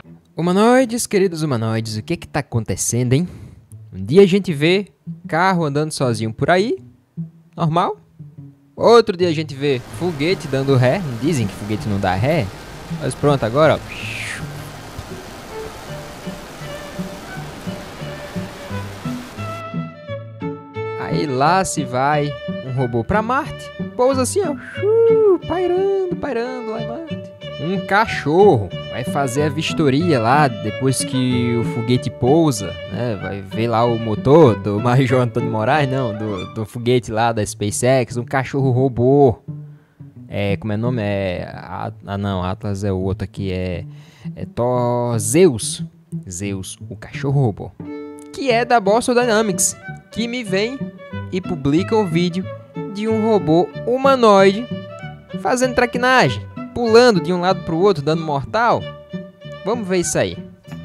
Humanoides, queridos humanoides, o que tá acontecendo, hein? Um dia a gente vê carro andando sozinho por aí, normal. Outro dia a gente vê foguete dando ré, dizem que foguete não dá ré, mas pronto, agora ó. Aí lá se vai um robô pra Marte, pousa assim ó, pairando lá em Marte. Um cachorro vai fazer a vistoria lá depois que o foguete pousa, né? Vai ver lá o motor do Major Antônio Moraes, não, do foguete lá da SpaceX. Um cachorro robô. Como é o nome? Não, Atlas é o outro aqui, Zeus. Zeus, o cachorro robô. Que é da Boston Dynamics, que me vem e publica um vídeo de um robô humanoide fazendo traquinagem, pulando de um lado pro outro, dando mortal. Vamos ver isso aí.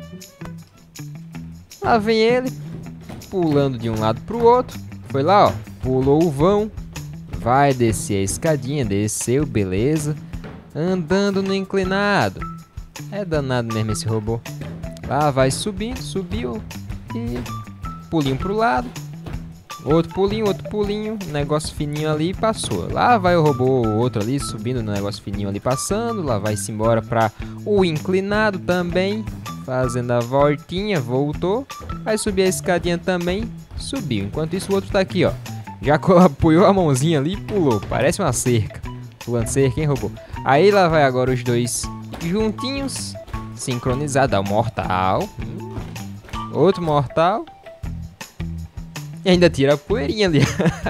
Lá vem ele, pulando de um lado pro outro. Foi lá, ó, pulou o vão. Vai descer a escadinha, desceu, beleza. Andando no inclinado. É danado mesmo esse robô. Lá vai subindo, subiu. E pulinho pro lado. Outro pulinho, negócio fininho ali e passou. Lá vai o robô, o outro ali, subindo no negócio fininho ali, passando. Lá vai-se embora para o inclinado também, fazendo a voltinha, voltou. Vai subir a escadinha também, subiu. Enquanto isso o outro tá aqui, ó. Já apoiou a mãozinha ali e pulou, parece uma cerca. Pulando cerca, hein, robô? Aí lá vai agora os dois juntinhos, sincronizados, dá um mortal. Outro mortal. E ainda tira a poeirinha ali.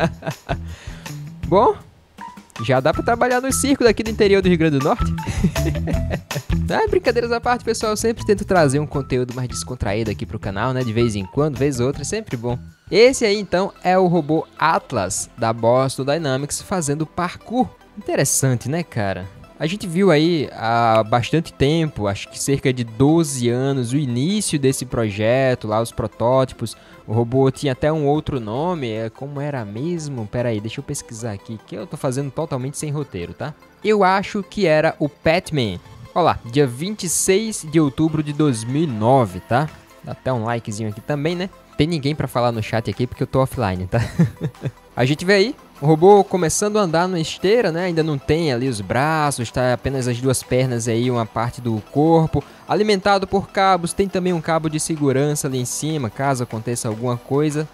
Bom, já dá pra trabalhar no circo daqui do interior do Rio Grande do Norte. Brincadeiras à parte, pessoal. Eu sempre tento trazer um conteúdo mais descontraído aqui pro canal, né? De vez em quando, vez ou outra, é sempre bom. Esse aí, então, é o robô Atlas da Boston Dynamics fazendo parkour. Interessante, né, cara? A gente viu aí há bastante tempo, acho que cerca de 12 anos, o início desse projeto, lá os protótipos. O robô tinha até um outro nome, como era mesmo? Pera aí, deixa eu pesquisar aqui, que eu tô fazendo totalmente sem roteiro, tá? Eu acho que era o Patman. Olha lá, dia 26 de outubro de 2009, tá? Dá até um likezinho aqui também, né? Tem ninguém pra falar no chat aqui porque eu tô offline, tá? A gente vê aí o robô começando a andar na esteira, né? Ainda não tem ali os braços, tá apenas as duas pernas aí, uma parte do corpo. Alimentado por cabos, tem também um cabo de segurança ali em cima, caso aconteça alguma coisa.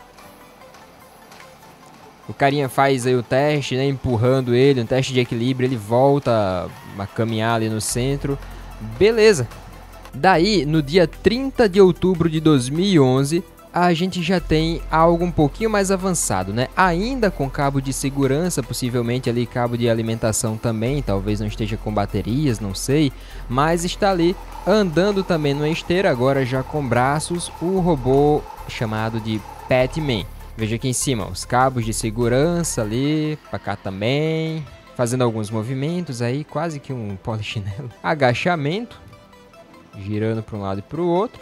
O carinha faz aí o teste, né? Empurrando ele, um teste de equilíbrio, ele volta a caminhar ali no centro. Beleza. Daí, no dia 30 de outubro de 2011... a gente já tem algo um pouquinho mais avançado, né? Ainda com cabo de segurança, possivelmente ali cabo de alimentação também, talvez não esteja com baterias, não sei, mas está ali andando também numa esteira, agora já com braços, o robô chamado de Patman. Veja aqui em cima, os cabos de segurança ali, para cá também, fazendo alguns movimentos aí, quase que um polichinelo. Agachamento, girando para um lado e para o outro.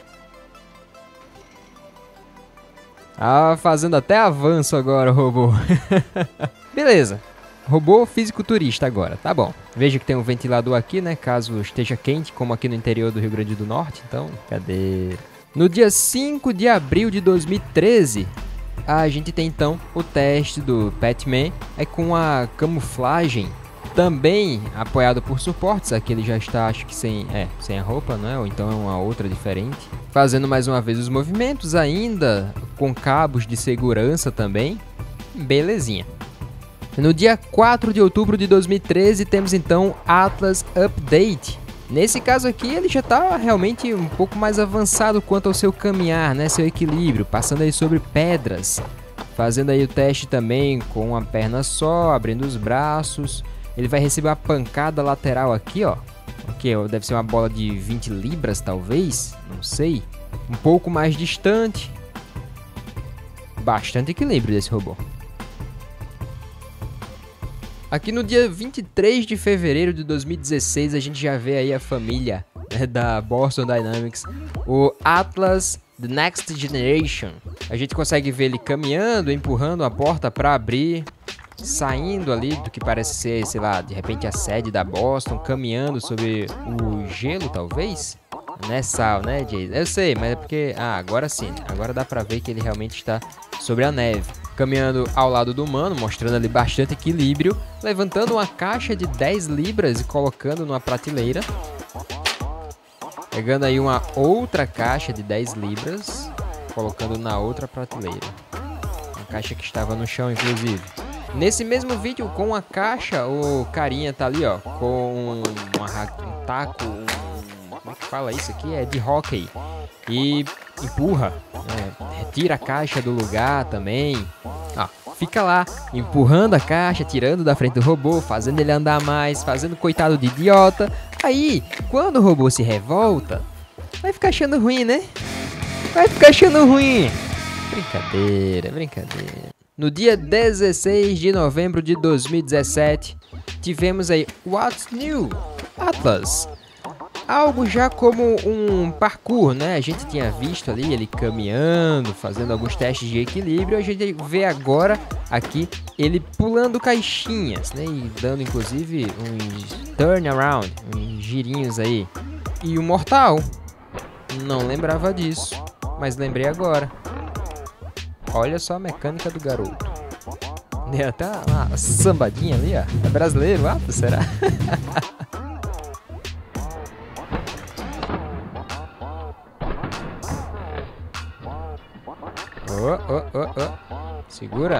Fazendo até avanço agora o robô. Beleza. Robô fisiculturista agora, tá bom. Veja que tem um ventilador aqui, né? Caso esteja quente, como aqui no interior do Rio Grande do Norte. Então, cadê? No dia 5 de abril de 2013, a gente tem então o teste do Patman. Com a camuflagem também apoiado por suportes. Aqui ele já está, acho que sem a roupa, né? Ou então é uma outra diferente. Fazendo mais uma vez os movimentos, ainda com cabos de segurança também. Belezinha. No dia 4 de outubro de 2013 temos então Atlas Update. Nesse caso aqui ele já está realmente um pouco mais avançado quanto ao seu caminhar, né? Seu equilíbrio, passando aí sobre pedras. Fazendo aí o teste também com uma perna só, abrindo os braços. Ele vai receber uma pancada lateral aqui, ó. Ok, deve ser uma bola de 20 libras, talvez. Não sei. Um pouco mais distante. Bastante equilíbrio desse robô. Aqui no dia 23 de fevereiro de 2016, a gente já vê aí a família, né, da Boston Dynamics. O Atlas The Next Generation. A gente consegue ver ele caminhando, empurrando a porta para abrir. Saindo ali do que parece ser, sei lá, de repente a sede da Boston, caminhando sobre o gelo, talvez. Não é sal, né, Jason? Eu sei, mas é porque... Ah, agora sim. Agora dá pra ver que ele realmente está sobre a neve. Caminhando ao lado do humano, mostrando ali bastante equilíbrio. Levantando uma caixa de 10 libras e colocando numa prateleira. Pegando aí uma outra caixa de 10 libras. Colocando na outra prateleira. Uma caixa que estava no chão, inclusive. Nesse mesmo vídeo, com a caixa, o carinha tá ali, ó. Com um taco... Como é que fala isso aqui? É de hóquei. E empurra, retira a caixa do lugar também. Ó, fica lá, empurrando a caixa, tirando da frente do robô, fazendo ele andar mais, fazendo coitado de idiota. Aí, quando o robô se revolta, vai ficar achando ruim, né? Vai ficar achando ruim. Brincadeira, brincadeira. No dia 16 de novembro de 2017, tivemos aí What's New? Atlas. Algo já como um parkour, né? A gente tinha visto ali ele caminhando, fazendo alguns testes de equilíbrio. A gente vê agora aqui ele pulando caixinhas, né? E dando inclusive uns turnaround, uns girinhos aí. E o mortal. Não lembrava disso, mas lembrei agora. Olha só a mecânica do garoto. Deu até uma sambadinha ali, ó. É brasileiro, será? Segura.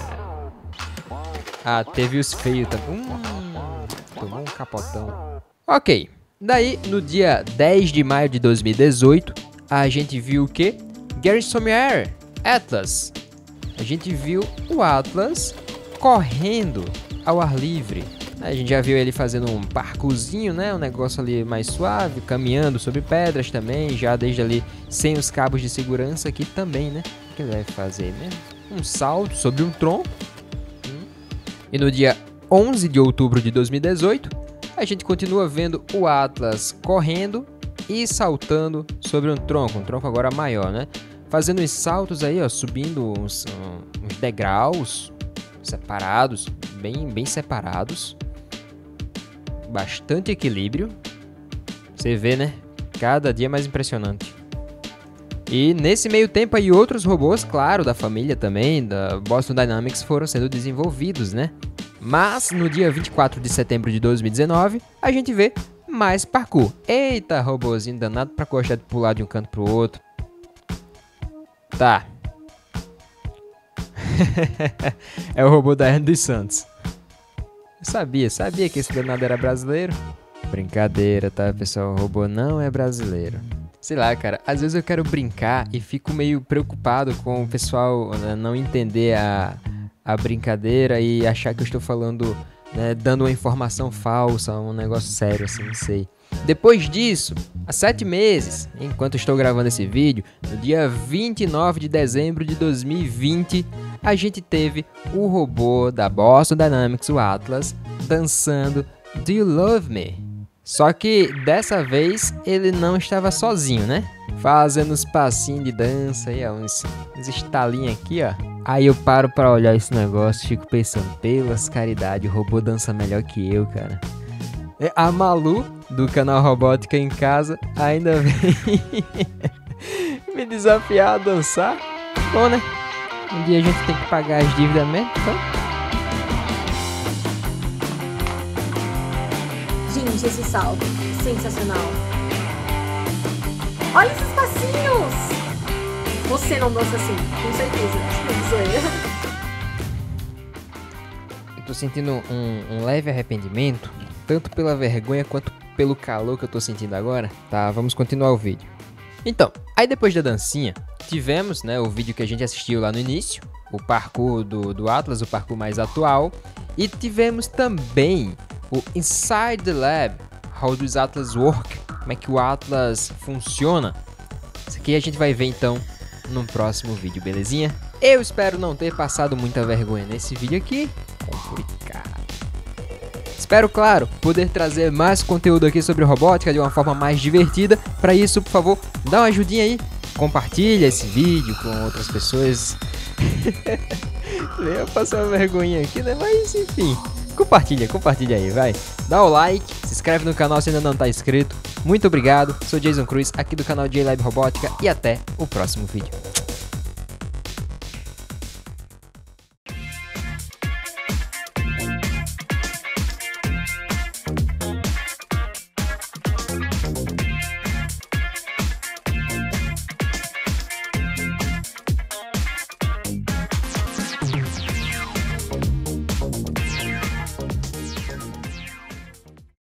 Ah, teve os feios também. Tomou um capotão. Ok. Daí, no dia 10 de maio de 2018, a gente viu o quê? Garrison Air, Atlas. A gente viu o Atlas correndo ao ar livre. A gente já viu ele fazendo um parkourzinho, né? Um negócio ali mais suave, caminhando sobre pedras também, já desde ali sem os cabos de segurança aqui também, né? O que ele vai fazer mesmo? Um salto sobre um tronco. E no dia 11 de outubro de 2018, a gente continua vendo o Atlas correndo e saltando sobre um tronco agora maior, né? Fazendo uns saltos aí, ó, subindo uns degraus separados, bem separados. Bastante equilíbrio. Você vê, né? Cada dia mais impressionante. E nesse meio tempo aí outros robôs, claro, da família também, da Boston Dynamics, foram sendo desenvolvidos, né? Mas no dia 24 de setembro de 2019, a gente vê mais parkour. Eita, robôzinho danado pra gostar de pular de um canto pro outro. Tá. É o robô da Hernan dos Santos. Eu sabia que esse danado era brasileiro. Brincadeira, tá, pessoal? O robô não é brasileiro. Sei lá, cara, às vezes eu quero brincar e fico meio preocupado com o pessoal, né, não entender a brincadeira e achar que eu estou falando, né, dando uma informação falsa, um negócio sério, assim, não sei. Depois disso, há 7 meses, enquanto estou gravando esse vídeo, no dia 29 de dezembro de 2020, a gente teve o robô da Boston Dynamics, o Atlas, dançando Do You Love Me? Só que dessa vez ele não estava sozinho, né? Fazendo uns passinhos de dança aí, ó, uns estalinhos aqui, ó. Aí eu paro pra olhar esse negócio e fico pensando, pelas caridade, o robô dança melhor que eu, cara. A Malu, do canal Robótica em Casa, ainda vem me desafiar a dançar. Bom, né? Um dia a gente tem que pagar as dívidas mesmo, então... Gente, esse salto, sensacional. Olha esses passinhos! Você não dança assim, com certeza. Não sou eu. Eu tô sentindo um leve arrependimento, tanto pela vergonha quanto pelo calor que eu tô sentindo agora. Tá, vamos continuar o vídeo. Então, aí depois da dancinha, tivemos, né, o vídeo que a gente assistiu lá no início, o parkour do Atlas, o parkour mais atual. E tivemos também o Inside the Lab, How does Atlas Work? Como é que o Atlas funciona? Isso aqui a gente vai ver então no próximo vídeo, belezinha? Eu espero não ter passado muita vergonha nesse vídeo aqui. Complicado. Espero, claro, poder trazer mais conteúdo aqui sobre robótica de uma forma mais divertida. Para isso, por favor, dá uma ajudinha aí. Compartilha esse vídeo com outras pessoas. Eu passei uma vergonha aqui, né? Mas enfim. Compartilha aí, vai. Dá o like, se inscreve no canal se ainda não tá inscrito. Muito obrigado, sou Jason Cruz, aqui do canal J-Lab Robótica e até o próximo vídeo.